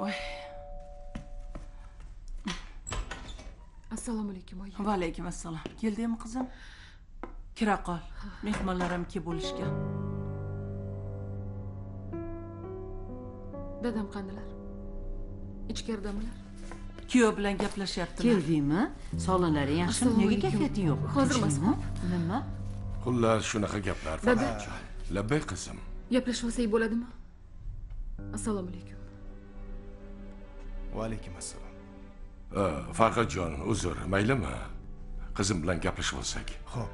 Voy. Assalomu alaykum oyi. Va alaykum assalom. Keldingmi qizim? Kira qol. Mehmonlar ham kelib bo'lishgan. Dadam qandilar? Ichkaridamilar? Kuyov bilan gaplashyaptilar. Keldingmi? Sog'liqlari yaxshimi? Nega kayfiyating yo'q? Hozir emasmi? Nima? Xullas shunaqa gaplar. Dada. Labbay qizim. Gaplashib olsak bo'ladimi? Assalomu alaykum. Va alaykum assalom. Farhodjon, uzr, maylimi? Qizim bilan gaplashib olsak. Xo'p.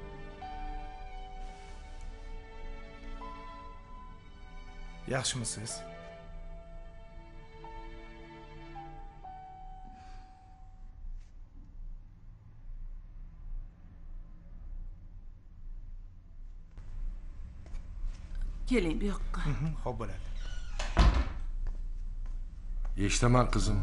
Yaxshimisiz? Keling bu yoqqa. Xo'p bo'ladi. Eshitaman qizim.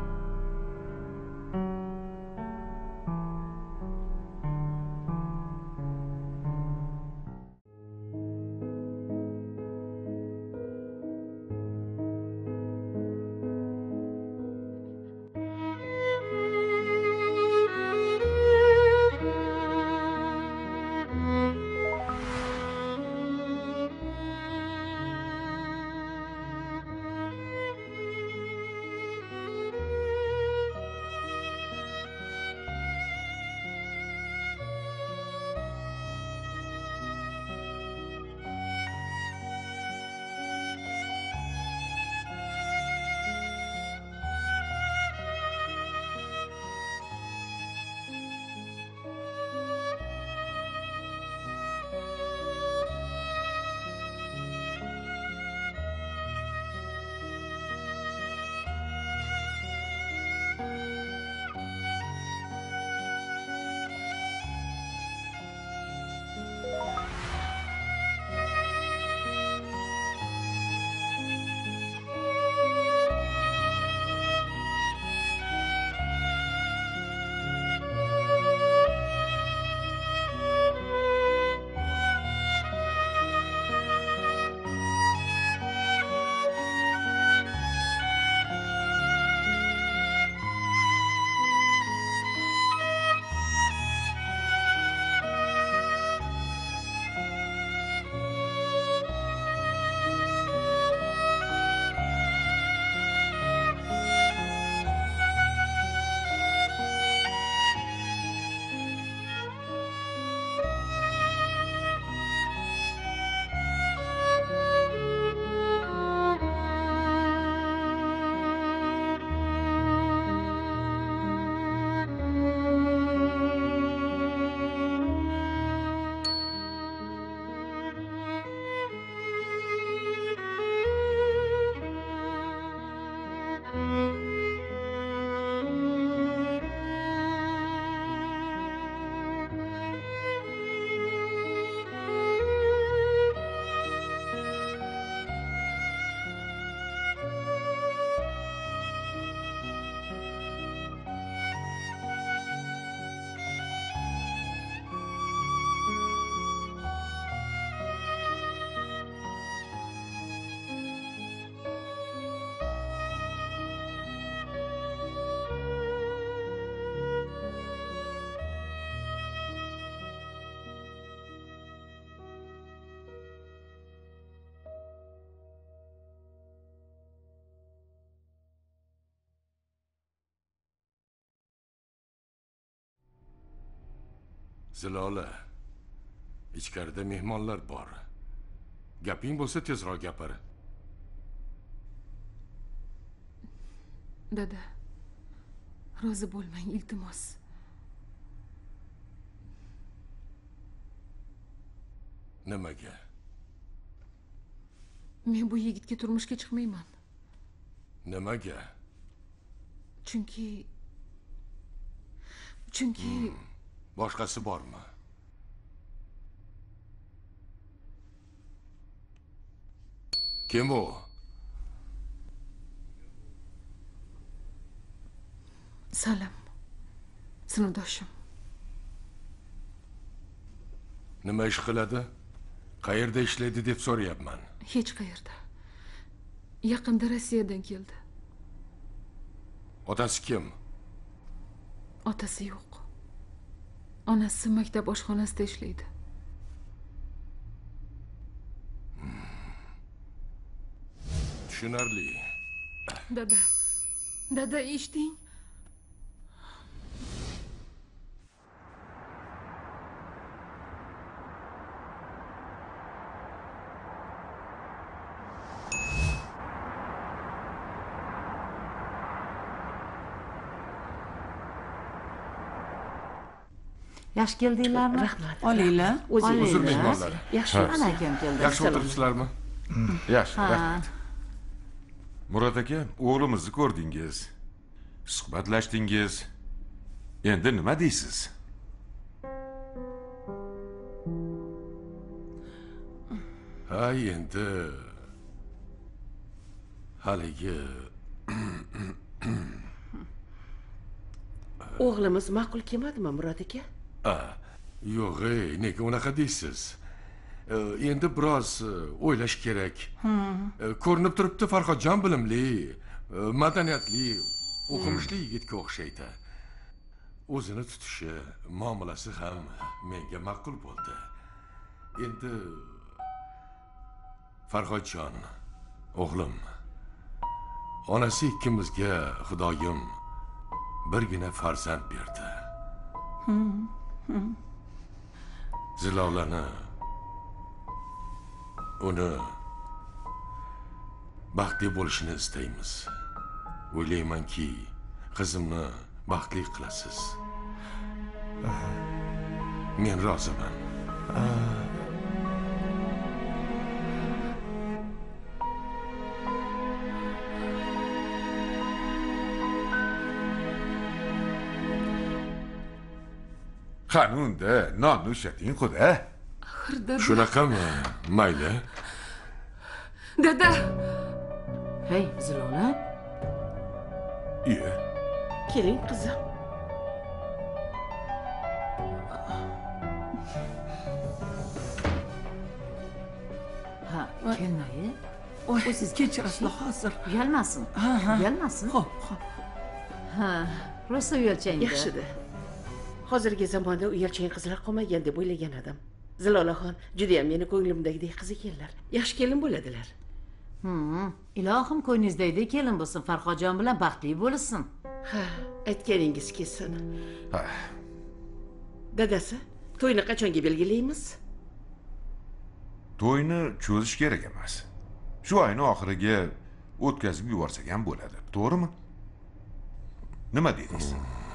Zilola, ichkarida mehmonlar bor. Gaping bo'lsa tezroq gapir. Dada, rozi bo'lmang, iltimos. Nimaga? Men bu yigitga turmushga chiqmayman. Nimaga? Chunki Boshqasi bormi? Kim u? Salim, sinfdoshim. Nima ish qiladi? Qayerda ishlaydi deb so'rayapman. Hech qayerda. Yaqinda Rossiyadan keldi. Otasi kim? Otasi yo'q. Onasi maktab oshxonasida ishlaydi. Tushunarli. Dada. Dada, eshitding? Yaxshi keldinglarmi? Rahmat. Olinglar. Huzur Olinglar. mehmonlari. Yaxshi. Ana akam keldi. Yaxshi o'tiribsizlarmi? Yaxshi, Ha. rahmat. Murod aka, o'g'limizni ko'rdingiz. Suhbatlashdingiz. Endi nima deysiz? Ha, endi haligi O'g'limiz ma'qul kelmadimi, Murod aka? yo'q, nega unaqa deysiz? Endi biroz o'ylash kerak. Ko'rinib turibdi, Farhodjon bilimli, madaniyatli, o'qimishli yigitga o'xshaydi. O'zini tutishi, muomalasi ham menga ma'qul bo'ldi. Endi Farhodjon, o'g'lim, onasi ikkimizga Xudoyim birgina farzand berdi. Zilolani, uni baxtli bo'lishini istaymiz. O'ylaymanki, qizimni baxtli qilasiz. Men roziman. Qani unda nonni ushating xuda. Axir dada. Shunaqami? Mayli. Dada. Hey, Zilola. Iye. Keling, qizim. Ha, kelmayi. Oy, siz kechirasizlar hozir. Uyalmasin. Ha. Uyalmasin. Xo'p, xo'p. Ha, rosa uyalchangda. Yaxshi-da. Hozirgi zamonda uyalchang qizlar qolmagan deb o'ylagan edim. Zilolaxon juda ham meni ko'nglimdagidek qiz ekanlar. Yaxshi kelin bo'ladilar. Ilohim ko'nglingizdagidek kelin bo'lsin, Farhodjon bilan baxtli bo'lsin. Ha, aytganingiz kelsin. Ha. Dadasi, to'yni qachonga belgilaymiz? To'yni cho'zish kerak emas. Shu oyning oxiriga o'tkazib yuborsak ham bo'ladi. To'g'rimi? Nima dedingiz?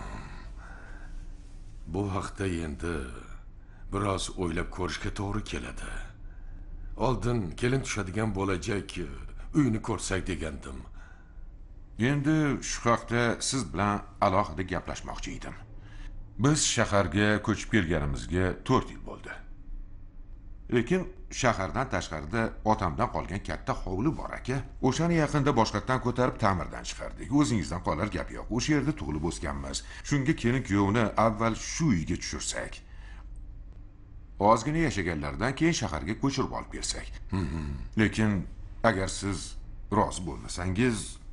Bu haqda endi biroz o'ylab ko'rishga to'g'ri keladi. Oldin kelin tushadigan bo'lajak uyni ko'rsak degandim. Endi shu haqda siz bilan alohida gaplashmoqchi edim. Biz shaharga ko'chib kelganimizga 4 yil bo'ldi. Lekin shahardan tashqarida otamdan qolgan katta hovli bor aka. O'shani yaqinda boshqatdan ko'tarib ta'mirdan chiqardik. O'zingizdan qolar gap yo'q. O'sha yerda tug'ilib o'sganmiz. Shunga kelin kuyovni avval shu uyga tushirsak, ozgina yashaganlardan keyin shaharga ko'chirib olib bersak. Lekin agar siz rozi bo'lmasangiz,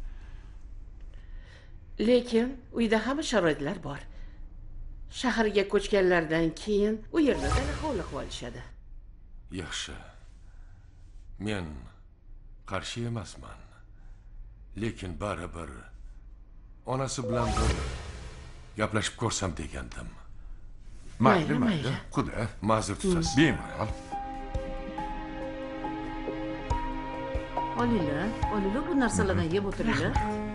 Lekin uyda hamma sharoitlar bor. Shaharga ko'chganlardan keyin u yerda dala hovli qilib olishadi. Yaxshi. Men qarshi emasman. Lekin baribir onasi bilan bir gaplashib ko'rsam degandim. mayli, Mayli, mayli. mayli. Xudo, Ma'zur tutasiz. bemalol. Olinglar bu narsalardan yeb o'tiringlar.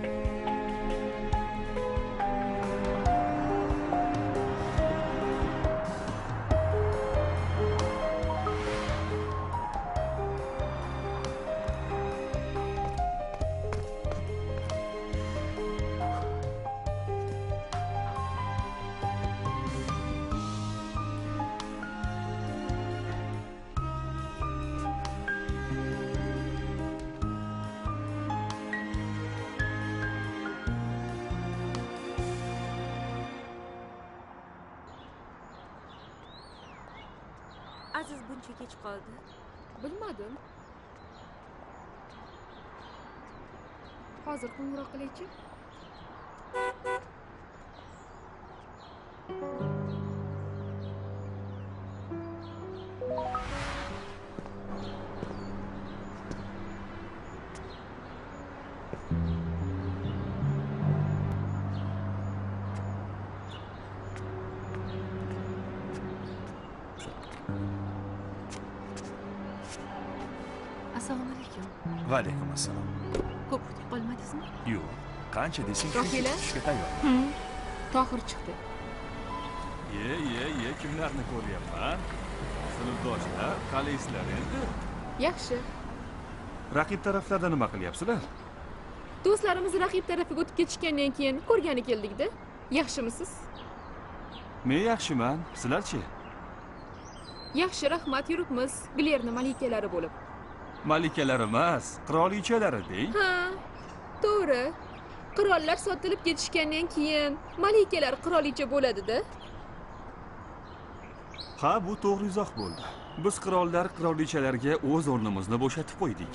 Aziz buncha kech qoldi. Bilmadim. Hozir qo'ng'iroq qilaychi. Assalomu alaykum. Va alaykum assalom. Ko'p kutib qolmadingizmi? Yo'q, qancha desang Rohila? chiqishga tayyor. Tohir chiqdi. Ye, kimlarni ko'ryapman? Sinfdoshlar, qalaysizlar endi? Yaxshi. Raqib taraflarda nima qilyapsizlar? Do'stlarimiz raqib tarafiga o'tib ketishgandan keyin ko'rgani keldik-da. Yaxshimisiz? Men yaxshiman, sizlarchi? Yaxshi, rahmat, yuribmiz. Glerni malikalari bo'lib. Malikalar emas, qirolichalar deng. Ha, to'g'ri. Qirollar sotilib ketishgandan keyin malikalar qirolicha bo'ladi-da. Ha, bu to'g'ri izoh bo'ldi. Biz qirollar qirolichalarga o'z o'rnimizni bo'shatib qo'ydik.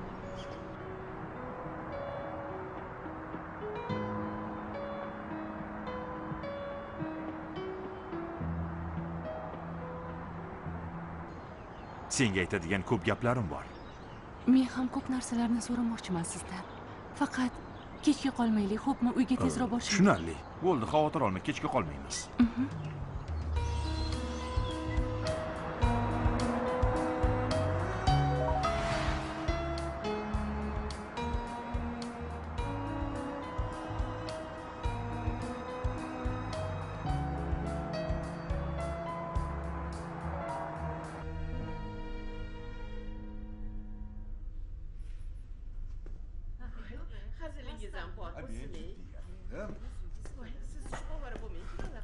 Senga aytadigan ko'p gaplarim bor. Men ham ko'p narsalarni so'ramoqchiman sizdan. Faqat kechga qolmaylik, xo'pmi? Uyga tezroq borishimiz. Tushunarli. Bo'ldi, xavotir olma, kechga qolmaymiz. Hazırlığınız ham bor bo'lsin. Voy, siz shu ovora bo'lmang.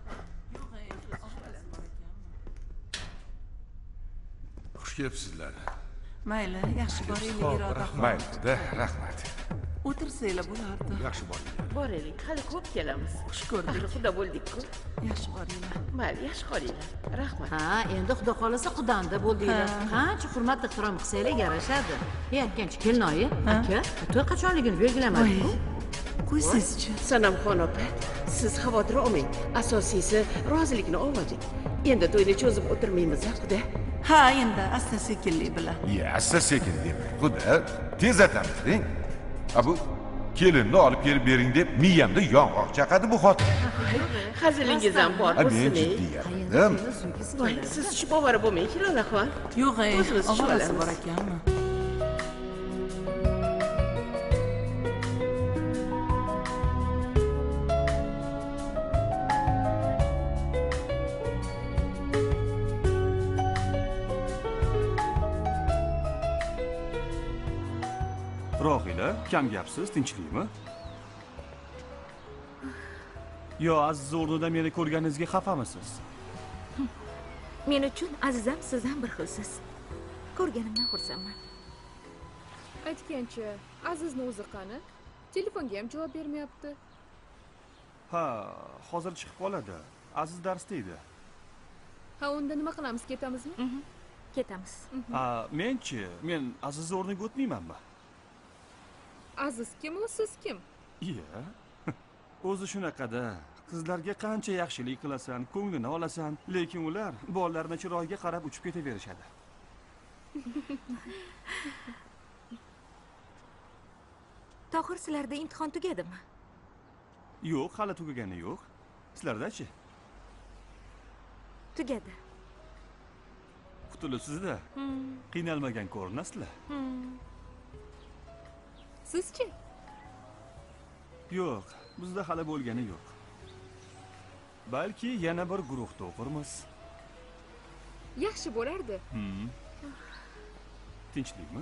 Xush kelibsizlar. Mayli, yaxshi boraylik Iroda. Mayli, rahmat. O'tirsanglar bo'lardi. Yaxshi boring. Boraylik, hali ko'p kelamiz. Xush ko'rdik. Xudo bo'ldik-ku. Yaxshi boringlar. Mayli, yaxshi qolinglar. Rahmat. Ha, endi xudo xohlasa qudamda bo'ldinglar. Qancha hurmat ehtirom qilsanglar yarashadi. Aytgancha kelinoyi, aka, to'y qachonligini belgilamading-ku. Qo'ysangizchi. Sanamxon opa, siz xavotir olmang. Asosiysi rozilikni oldik. Endi to'yni cho'zib o'tirmaymiz, Xudo. Ha, endi asta-sekinlik bilan. Asta sekin dema. Xudo, tez atamiz deng. Bu kelinni olib kelib bering deb miyamda yong'oq chaqadi bu xotin. Hazırlığınız ham bor Men bo'lsin. jiddiyatdim. Voy, siz tushib ovora bo'lmang, Lolaxon. Yo'q, O'zimiz tushib ovorasi olamiz. bor ekanmi? Rohila, kam gapsiz, tinchlikmi? Yo, Aziz o'rnida meni ko'rganingizga xafamisiz? Men uchun azizam sizdan bir xilsiz. Ko'rganimdan xursandman. Aytgancha, Azizni o'zi qani? Telefonga ham javob bermayapti. Ha, hozir chiqib qoladi. Aziz darsda edi. Ha, unda nima qilamiz? Ketamizmi? Ketamiz. Ha, men Aziz o'rniga o'tmaymanmi? Aziz kim, u siz kim? Iya. O'zi shunaqada. Qizlarga qancha yaxshilik qilasan, ko'nglini olasan, lekin ular bolalarning chiroyiga qarab uchib ketaverishadi. Tohir, sizlarda imtihon tugadimi? Yo'q, hali tugagani yo'q. Sizlarda-chi? Tugadi. Qutulibsiz-da. Qiynalmagan ko'rinasizlar. Sizchi? Yo'q, bizda hali bo'lgani yo'q. Balki yana bir guruhda o'qirmiz. Yaxshi bo'lardi. Tinchlikmi?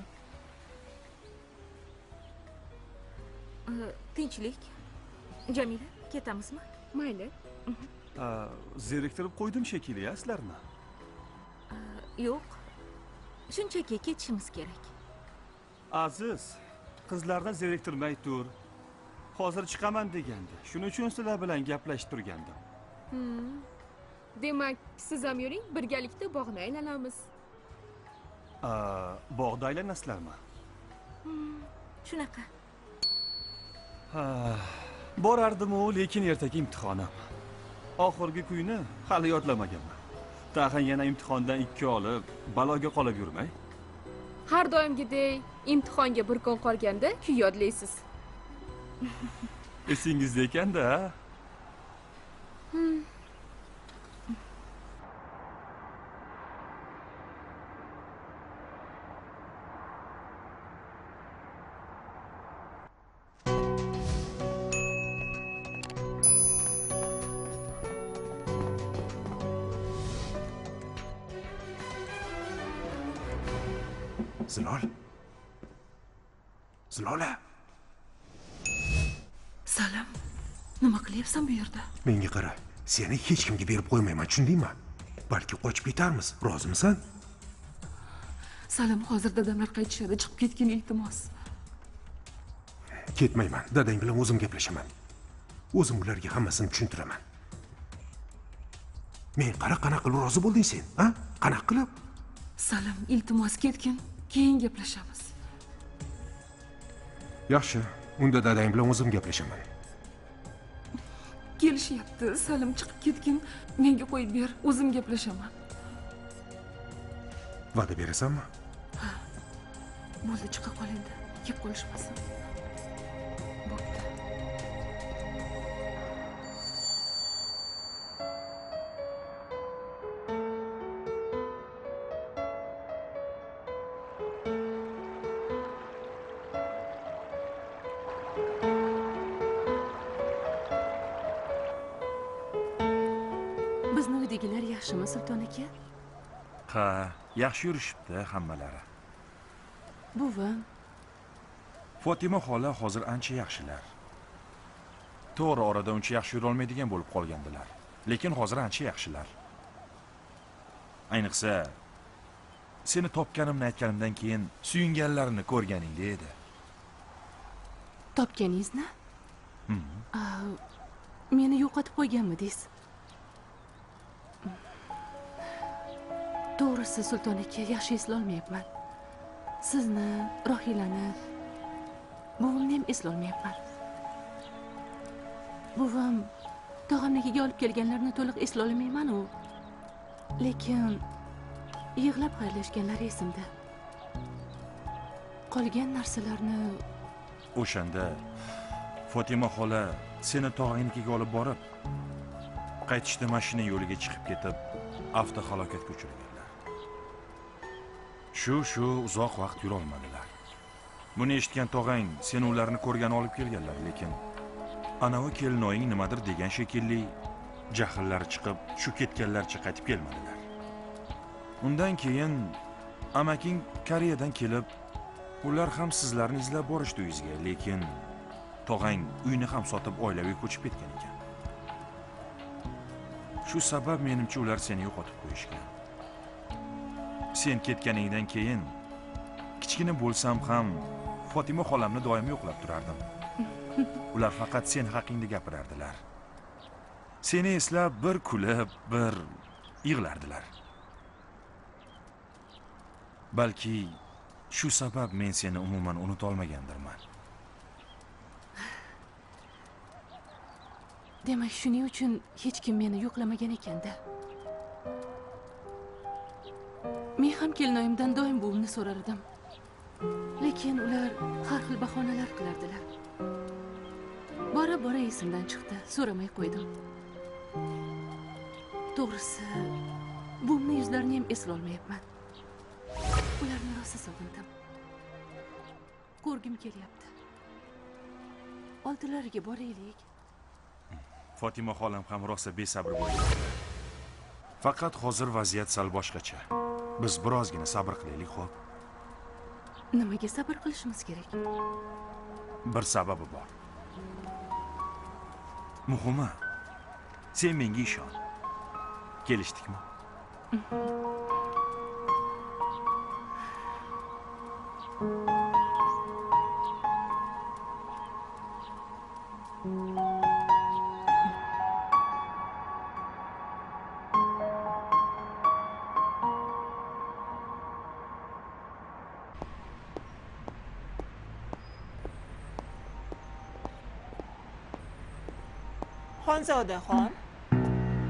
Tinchlik. Jamila, ketamizmi? Mayli. Zeriktirib qo'ydim shekilli, sizlarni. Yo'q. Shunchaki ketishimiz kerak. Aziz, qizlarni zeriktirmay tur. Hozir chiqaman degandi. Shuning uchun sizlar bilan gaplashib turgandim. Demak, siz ham yuring, birgalikda bog'ni aylanamiz. Bog'da aylanasizlarmi? Shunaqa. Borardim-u, lekin ertaga imtihonim. oxirgi kuyni hali yodlamaganman. Tag'in yana imtihondan 2 olib, baloga qolib yurmay. Har doimgidek imtihonga bir kun qolganda kuy yodlaysiz. Esingizda ekan-da. Zilol. Zilola. Salim, nima qilyapsan bu yerda? Menga qara. Seni hech kimga berib qo'ymayman, tushundingmi? Balki qochib ketarmiz. Rozimisan? Salim, hozir dadamlar qaytishadi. Chiqib ketgin iltimos. Ketmayman. Dadang bilan o'zim gaplashaman. O'zim ularga hammasini tushuntiraman. Men qanaqa qilib rozi bo'lding sen, ha? Qanaqa qilib? Salim, iltimos ketgin. Keyin gaplashamiz. Yaxshi, unda dadang bilan o'zim gaplashaman. Kelishyapti. Salim, chiqib ketgin. Menga qo'yib ber, o'zim gaplashaman. Va'da berasanmi? Bo'ldi, chiqa qol endi. Kep qolishmasin. Bo'pti. Bizni uydagilar yaxshimi, Sulton aka? Ha, yaxshi yurishibdi hammalari. Buvam, Fotima xola hozir ancha yaxshilar. To'g'ri orada uncha yaxshi yura olmaydigan bo'lib qolgandilar. Lekin hozir ancha yaxshilar. Ayniqsa seni topganimni aytganimdan keyin suyunganlarini ko'rganingda edi. topganingizni? Meni yo'qotib qo'yganmidingiz? To'g'risi, Sulton aka, yaxshi eslolmayapman. Sizni, Rohilani, buvimni ham eslolmayapman. Buvam tog'amnikiga olib kelganlarni to'liq eslolmayman-u. Lekin yig'lab xayrlashganlari esimda. Qolgan narsalarni O'shanda Fotima xola seni tog'angnikiga olib borib, qaytishda mashina yo'liga chiqib ketib, avtohalokatga uchraganlar. Shu uzoq vaqt yura olmadilar. Buni eshitgan tog'ang seni ularni ko'rgani olib kelganlar, lekin anavi kelinoying nimadir degan shekilli jahllari chiqib, shu ketganlarcha qaytib kelmadilar. Undan keyin amaking Koreyadan kelib, ular ham sizlarni izlab borishdi uyingizga, lekin tog'ang uyni ham sotib oilaviy ko'chib ketgan ekan. Shu sabab menimcha ular seni yo'qotib qo'yishgan. Sen ketganingdan keyin kichkina bo'lsam ham Fotima xolamni doim yo'qlab turardim. Ular faqat sen haqingda gapirardilar. Seni eslab bir kulib, bir yig'lardilar. Balki shu sabab men seni umuman unuta olmagandirman. Demak, shuning uchun hech kim meni yo'qlamagan ekanda. Men ham kelinoyimdan doim buvimni so'rar edim. Lekin ular har xil bahonalar qilardilar. Bora esimdan chiqdi, so'ramay qo'ydim. To'g'risi, buvimni yuzlarini ham eslolmayapman. Ularni rosa sog'indim. Ko'rgim kelyapti. Oldilariga boraylik. Fotima xolam ham rosa besabr bo'ldi. Faqat hozir vaziyat sal boshqacha. Biz birozgina sabr qilaylik, xo'p? Nimaga sabr qilishimiz kerak? Bir sababi bor. Muhimi, sen menga ishon. Kelishdikmi? Xonzodaxon,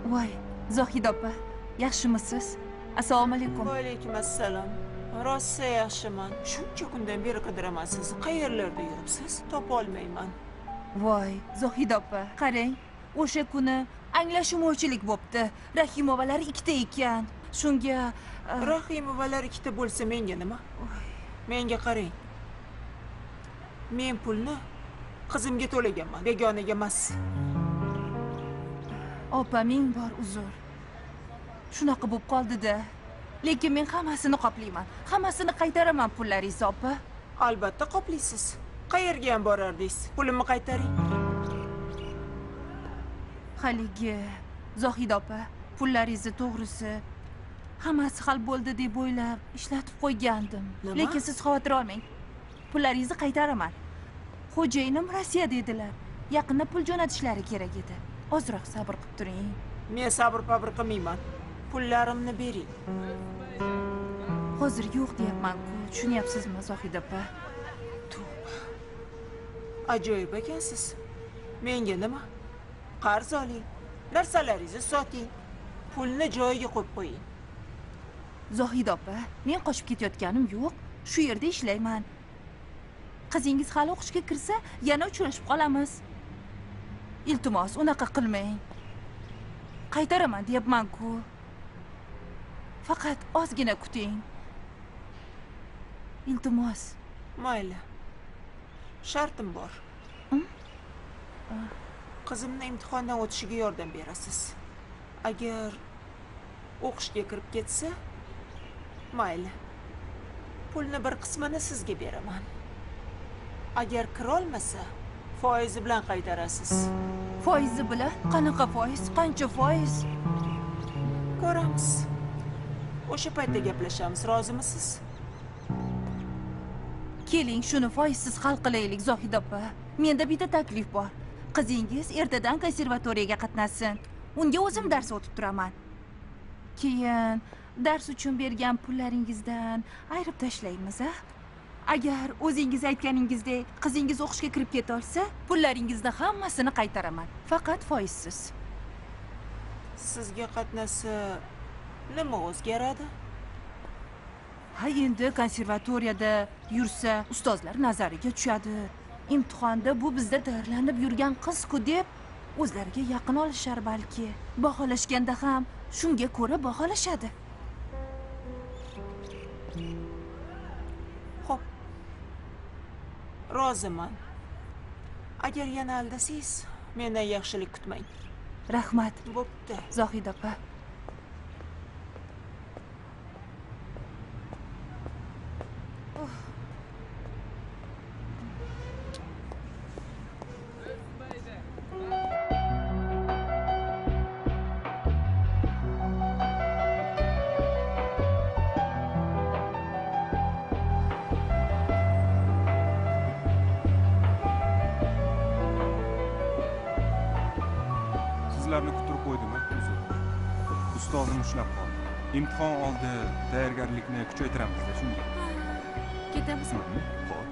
Voy, Zohid opa, yaxshimisiz? Assalomu alaykum. Va alaykum assalom. Rosa yaxshiman. Shuncha kundan beri qidiraman sizni. Qayerlarda yuribsiz? Topa olmayman. Voy, Zohid opa, qarang. O'sha kuni anglashilmovchilik bo'pti. Rahimovalar ikkita ekan. Shunga Rahimovalar ikkita bo'lsa menga nima? Menga qarang. Men pulni qizimga to'laganman, begonaga emas. Opa, ming bor uzr. Shunaqa bo'lib qoldi-da. Lekin men hammasini qoplayman. Hammasini qaytaraman pullaringizni, opa. Albatta qoplaysiz. Qayerga ham borardingiz? Pulimni qaytaring. Haligi Zohid opa, pullaringizni to'g'risi hammasi hal bo'ldi deb o'ylab ishlatib qo'ygandim. Lekin siz xavotir olmang. Pullaringizni qaytaraman. Xo'jayinim Rossiyada edilar. Yaqinda pul jo'natishlari kerak edi. Ozroq sabr qilib turing. Men sabr qilmayman. Pullarimni bering. Hozir yo'q deyapman-ku, tushunyapsizmi, Zohid opa? Ajoyib ekansiz. Menga nima? Qarz oling, narsalaringizni soting, pulni joyiga qo'yib qo'ying. Zohid opa, men qochib ketayotganim yo'q. Shu yerda ishlayman. Qizingiz hali o'qishga kirsa, yana uchrashib qolamiz. Iltimos, unaqa qilmang. Qaytaraman deyapman-ku. Faqat ozgina kuting. Iltimos. Mayli. Shartim bor. Qizimni imtihondan o'tishiga yordam berasiz. Agar o'qishga kirib ketsa, mayli. Pulni bir qismini sizga beraman. Agar kira olmasa, foizi bilan qaytarasiz. Foizi bilan? Qanaqa foiz? Qancha foiz? Ko'ramiz. O'sha paytda gaplashamiz, rozimisiz? Keling, shuni foizsiz hal qilaylik, Zohid opa. Menda bitta taklif bor. Qizingiz ertadan konservatoriyaga qatnashsin. Unga o'zim dars o'tib turaman. Keyin dars uchun bergan pullaringizdan ayirib tashlaymiz, a? Agar o'zingiz aytganingizdek qizingiz o'qishga kirib keta olsa, pullaringizni hammasini qaytaraman. Faqat foizsiz. Sizga qatnashsa nima o'zgaradi? Ha, endi konservatoriyada yursa, ustozlar nazariga tushadi. Imtihonda bu bizda tayyorlanib yurgan qiz-ku deb o'zlariga yaqin olishar balki. Baholashganda ham shunga ko'ra baholashadi. Xo'p. Roziman. Agar yana aldasangiz, mendan yaxshilik kutmang. Rahmat. Bo'pti. Zohid opa. Sizlarni kuttirib qo'ydimmi? Ustozim ushlab qoldi. Imtihon oldi tayyorgarlikni kuchaytiramiz-da, shunga. Ketamizmi? Xo'p.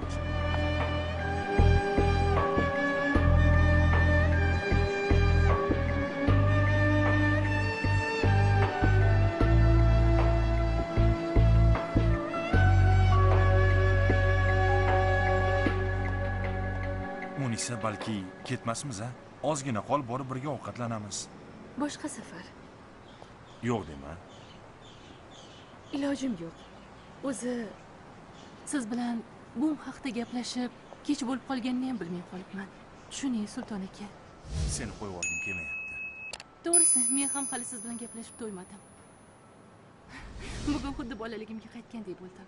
Munisa, balki ketmasmiz-a? Ozgina qol, borib birga ovqatlanamiz. Boshqa safar. Yo'q dema. Ilojim yo'q. O'zi siz bilan bu haqda gaplashib, kech bo'lib qolganini ham bilmay qolibman. Tushuning, Sulton aka. Seni qo'yib olgim kelmayapti. To'g'risi, men ham hali siz bilan gaplashib to'ymadim. Bugun xuddi bolaligimga qaytgandek bo'ldim.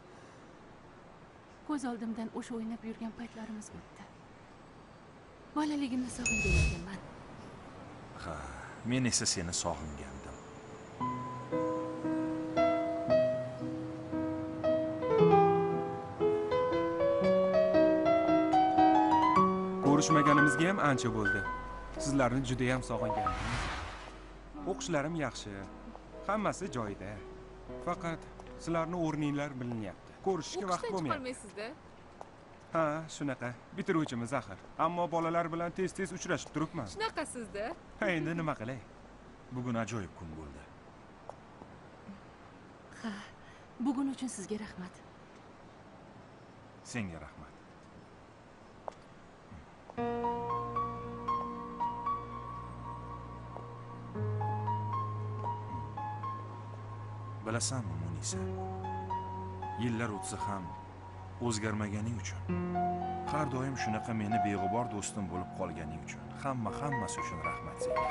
Ko'z oldimdan o'sha o'ynab yurgan paytlarimiz o'tdi. Bolaligimni sog'ingan ekanman. Ha, men esa seni sog'ingandim. Ko'rishmaganimizga ham ancha bo'ldi. Sizlarni juda ham sog'ingandim. O'qishlarim yaxshi. Hammasi joyida. Faqat sizlarning o'rninglar bilinyapti. Ko'rishishga vaqt bo'lmayapti. Qolmaysizda? Ha, shunaqa. Bitiruvchimiz axir. Ammo bolalar bilan tez-tez uchrashib turibman. Shunaqasizda? Ha, endi nima qilay? Bugun ajoyib kun bo'ldi. Ha, bugun uchun sizga rahmat. Senga rahmat. Bilasanmi, Munisa? Yillar o'tsa ham o'zgarmaganing uchun, har doim shunaqa meni beg'ubor do'stim bo'lib qolganing uchun, hammasi uchun rahmat senga.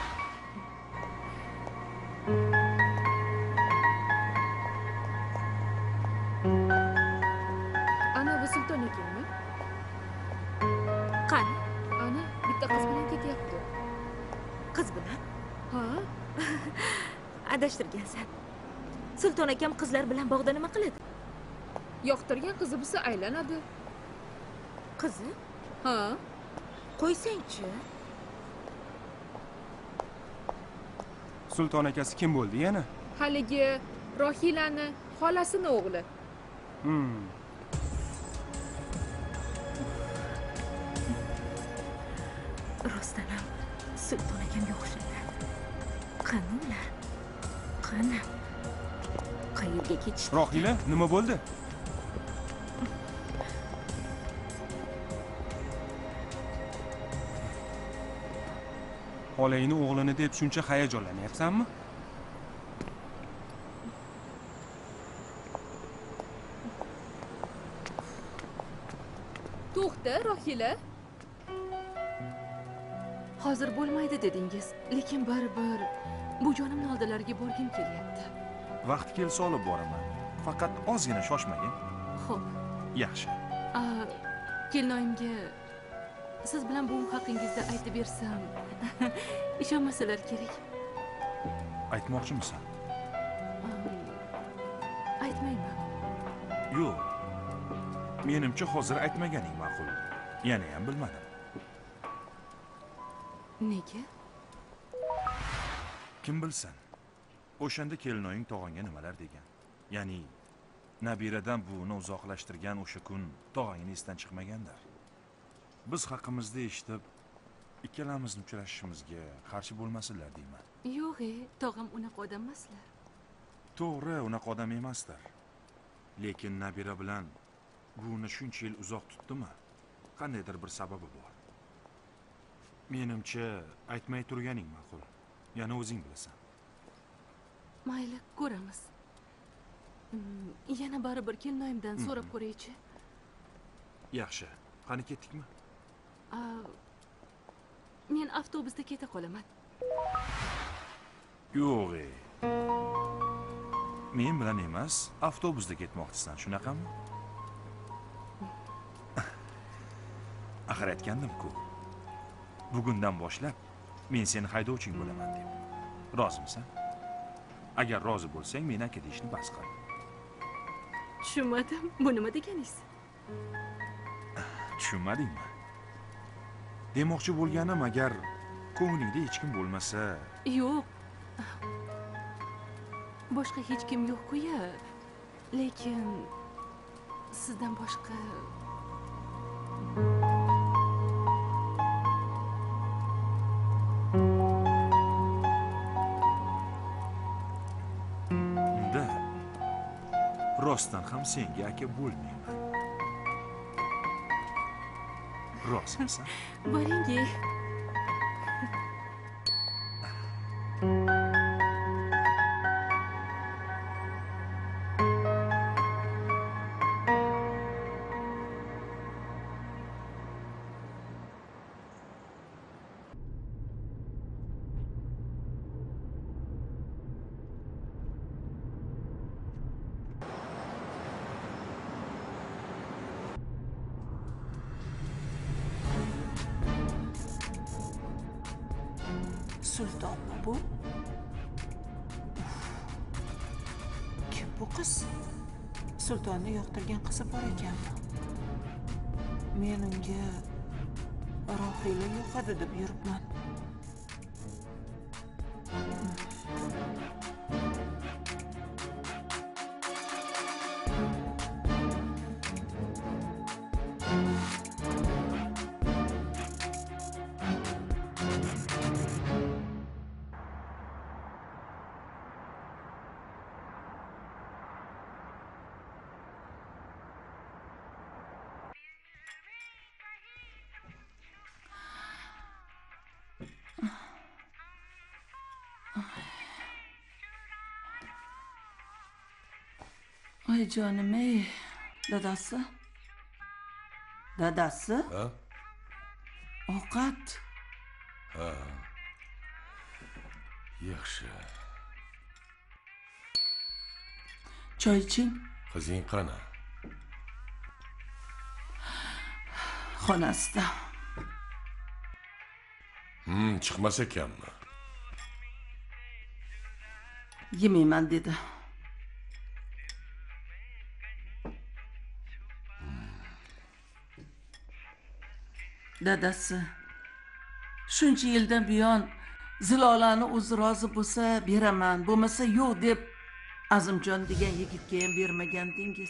Ana bu Sulton ekanmi? Qani? Ana bitta qiz bilan ketyapti. Qiz bilan? Ha? Adashtirgansan. Sulton akam qizlar bilan bog'da nima qiladi? Yoqtirgan qizi bo'lsa aylanadi. Qizi? Ha? Qo'ysang-chi. Sulton akasi kim bo'ldi yana? Haligi Rohilani xolasini o'g'li. Rostdan ham Sulton akamga o'xshaydi. Qani ular? Qani? Qayerga ketishdi? Rohila, nima bo'ldi? Xolayni o'g'lini deb shuncha hayajonlanyapsanmi? To'xta, Rohila. Hozir bo'lmaydi dedingiz, lekin baribir bu jonimni oldilariga borgim kelyapti. Vaqt kelsa olib boraman. Faqat ozgina shoshmagin. Xo'p. Yaxshi. Kelinoyimga siz bilan bu haqingizda aytib bersam, ishonmasalar kerak. Aytmoqchimisan? Aytmayman. Yo'q. Menimcha hozir aytmaganing ma'qul. Yana ham bilmadim. Nega? Kim bilsin? O'shanda kelinoying tog'angga nimalar degan. Ya'ni nabiradan buvini uzoqlashtirgan o'sha kun tog'angni esdan chiqmagandir. Biz haqimizda eshitib, ikkalamizni uchrashishimizga qarshi bo'lmasinlar deyman. Yo'q, tog'am unaqa odam emaslar. To'g'ri, unaqa odam emasdir. Lekin nabira bilan buvini shuncha yil uzoq tutdimi? Qandaydir bir sababi bor. Menimcha aytmay turganing ma'qul. Yana o'zing bilasan. Mayli, ko'ramiz. Yana baribir kelinoyimdan so'rab ko'raychi. Yaxshi. Qani ketdikmi? Men avtobusda keta qolaman. Yo'q. Men bilan emas, avtobusda ketmoqchisan, shunaqami? Axir aytgandim-ku. Bugundan boshlab men seni haydovching bo'laman deb. Rozimisan? Agar rozi bo'lsang, meni aka deyishni bas qil. Tushunmadim. Bu nima deganingiz? Tushunmadingmi? Demoqchi bo'lganim, agar ko'nglingda hech kim bo'lmasa... Yo'q. Boshqa hech kim yo'q-ku-ya. Lekin sizdan boshqa unda rostdan ham senga aka bo'lmayman. Rostmisan? Boring. Sultonmi bu? Kim bu qiz? Sultonni yoqtirgan qizi bor ekanmi? Men unga Rohila yoqadi deb yuribman. jonim ey, dadasi. Dadasi? Ha? Ovqat. Ha. Yaxshi. Choy iching. Qizing qani? Xonasida. Chiqmas ekanmi? Yemayman dedi. Dadasi, shuncha yildan buyon Zilolani o'zi rozi bo'lsa beraman, bo'lmasa yo'q deb Azimjon degan yigitga ham bermagandingiz.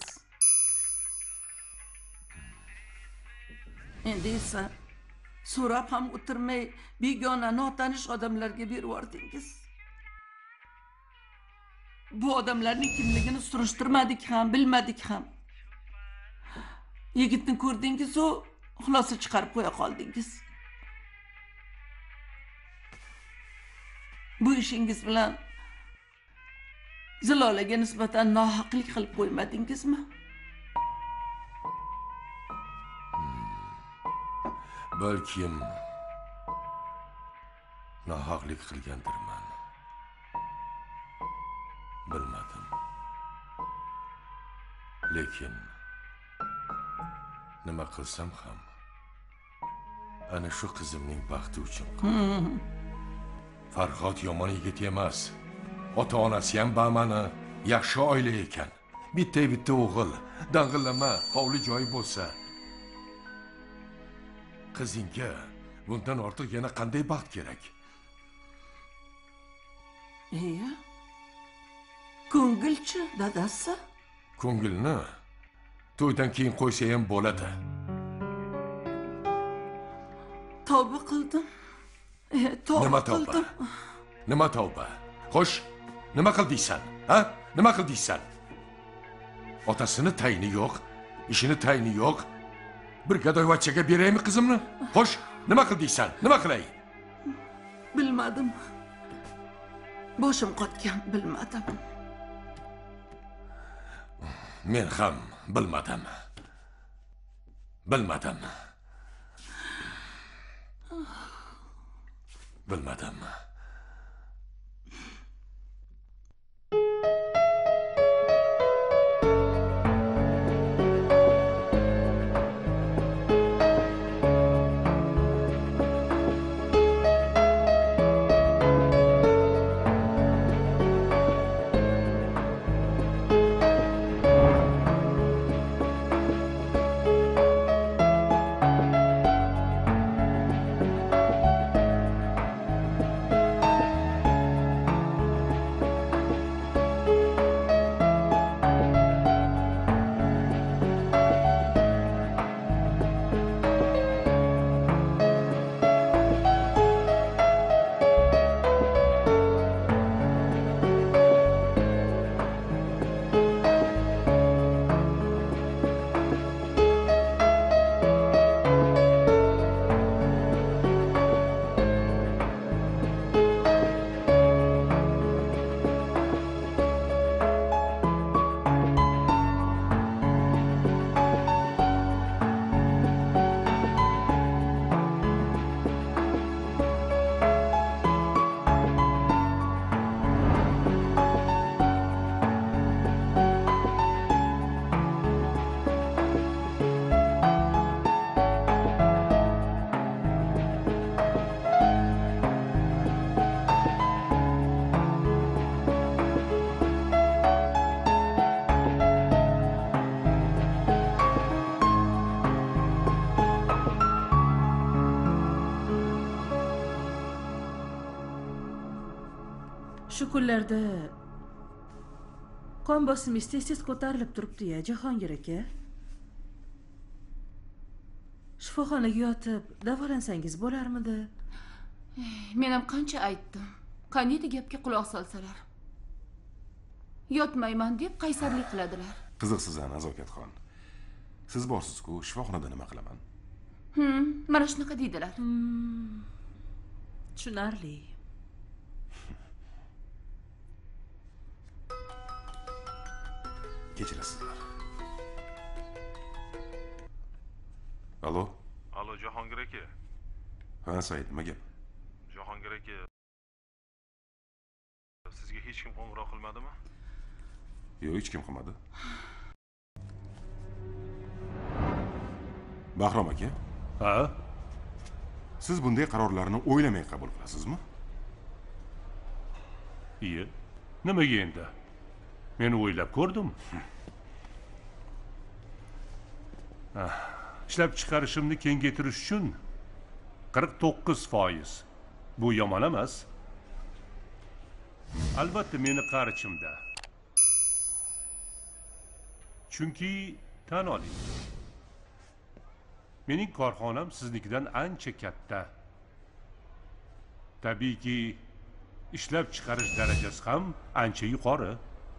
Endi esa so'rab ham o'tirmay begona notanish odamlarga berib yubordingiz. Bu odamlarning kimligini surishtirmadik ham, bilmadik ham. Yigitni ko'rdingiz-ku, xulosa chiqarib qo'ya qoldingiz. Bu ishingiz bilan Zilolaga nisbatan nohaqlik qilib qo'ymadingizmi? Balkim nohaqlik qilgandirman. Bilmadim. Lekin nima qilsam ham ana shu qizimning baxti uchun qildim. Farhod yomon yigit emas. Ota-onasi ham bamani, yaxshi oila ekan. Bitta o'g'il, dang'illama, hovli joyi bo'lsa. Qizingga bundan ortiq yana qanday baxt kerak? Ko'ngilchi dadasi? Ko'ngilni to'ydan keyin qo'ysa ham bo'ladi. Tavba qildim. Nima tavba? Nima tavba? Xo'sh, nima qildiysan? Ha? Nima qildiysan? Otasini tayini yo'q, ishini tayini yo'q. Bir gadoyvachchaga beraymi qizimni? Xo'sh, nima qildiysan? Nima qilay? Bilmadim. Boshim qotgan, bilmadim. Men ham bilmadim. Bilmadim. Bilmadim. Shu kunlarda qon bosimingiz tez-tez ko'tarilib turibdi-ya, Jahongir aka. Shifoxonaga yotib davolansangiz bo'larmidi? Men ham qancha aytdim. Qaniydi gapga quloq solsalar. Yotmayman deb qaysarlik qiladilar. Qiziqsiz, Nazokatxon. Siz borsiz-ku, shifoxonada nima qilaman? Mana shunaqa deydilar. Tushunarli. Kechirasizlar. Alo? Alo, Jahongir aka. Ha, Said, nima gap? Jahongir aka, sizga hech kim qo'ng'iroq qilmadimi? Yo'q, hech kim qilmadi. Bahrom aka? Ha? Siz bunday qarorlarni o'ylamay qabul qilasizmi? Iye. Nimaga endi? Men o'ylab ko'rdim. Ishlab chiqarishimni kengaytirish uchun 49%. Bu yomon emas. Albatta meni qarichimda. Chunki tan oling. Mening korxonam siznikidan ancha katta. Tabiiyki, ishlab chiqarish darajasi ham ancha yuqori.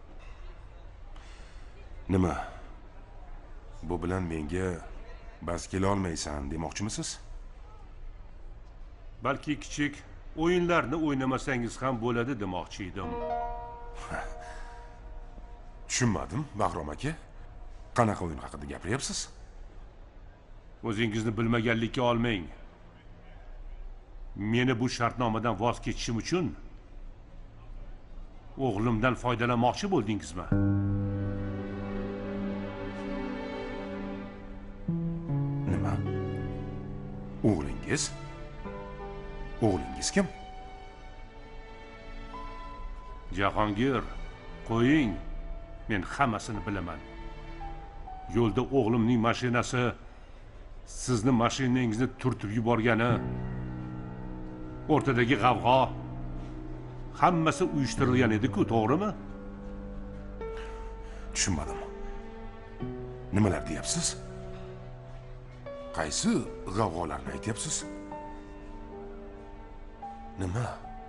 Nima? Bu bilan menga bas kela olmaysan demoqchimisiz? Balki kichik o'yinlarni o'ynamasangiz ham bo'ladi demoqchi edim. Tushunmadim, Bahrom aka. Qanaqa o'yin haqida gapiryapsiz? O'zingizni bilmaganlikka olmang. Meni bu shartnomadan voz kechishim uchun o'g'limdan foydalanmoqchi bo'ldingizmi? Nima? O'g'lingiz? O'g'lingiz kim? Jahongir, qo'ying. Men hammasini bilaman. Yo'lda o'g'limning mashinasi sizni mashinangizni turtib yuborgani, o'rtadagi g'avg'o hammasi uyushtirilgan edi-ku, to'g'rimi? Tushunmadim. Nimalar deyapsiz? Qaysi g'avg'olarni aytyapsiz? Nima?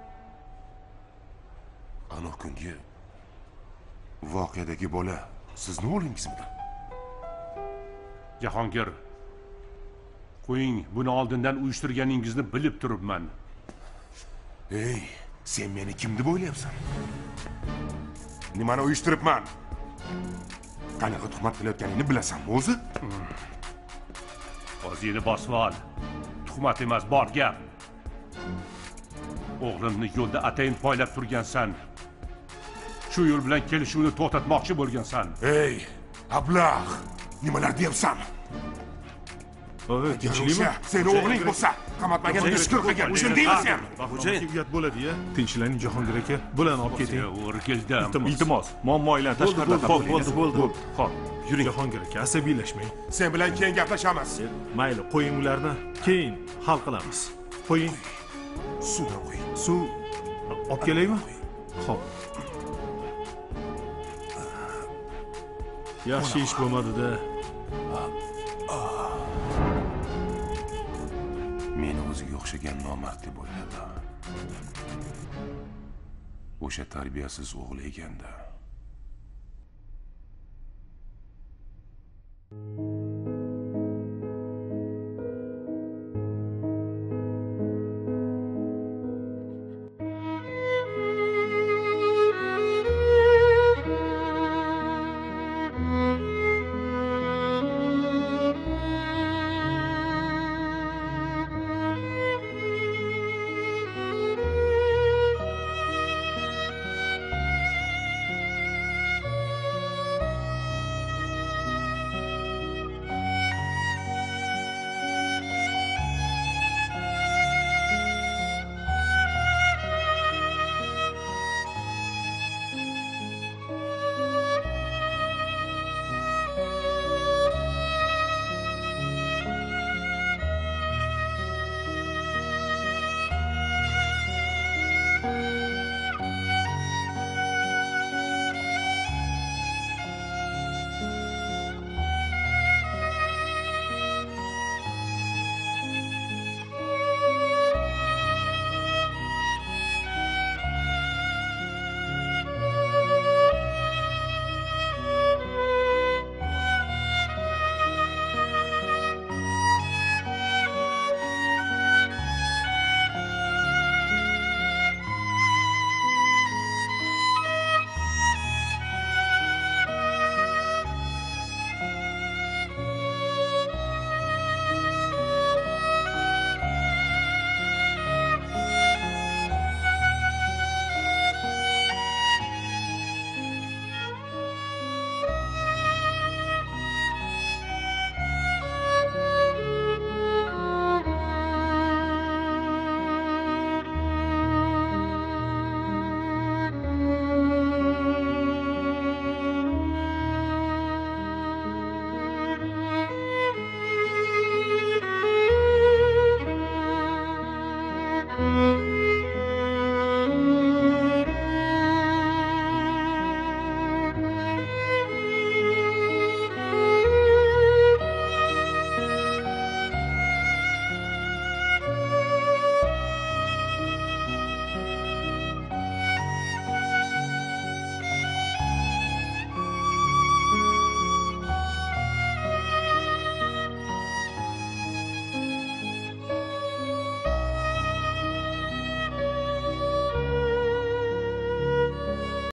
Ana kungi voqeadagi bola sizni o'g'lingizmi? Jahongir, qo'ying, buni oldindan uyushtirganingizni bilib turibman. Ey, sen meni kim deb o'ylayapsan? Nimani uyushtiribman? Qanaqa tuhmat qilayotganingni bilasanmi o'zi? O'zingni bosib ol. Tuhmat emas, bor gap. O'g'limni yo'lda atayin poylab turgansan. Shu yo'l bilan kelishuvni to'xtatmoqchi bo'lgansan. Ey, ablah! Nimalar deyapsan? Tinchlikmi? Seni o'g'ling bo'lsa, qamatmagan diskur qilgan. Tushundingmi sen? Xo'jayin, uyat bo'ladi-ya. Tinchlaning Jahongir aka, bularni olib keting. O'rgildim. Iltimos, muammolarni tashqarida bo'ldi. Xo'p, yuring Jahongir aka, asabiylashmang. Sen bilan keyin gaplashamiz. Mayli, qo'ying ularni, keyin hal qilamiz. Qo'ying. Suvdan qo'ying. Suv olib kelaymi? Xo'p. Yaxshi ish bo'lmadi-da. Meni o'ziga o'xshagan nomard deb o'yladi. O'sha tarbiyasiz o'g'li ekanda.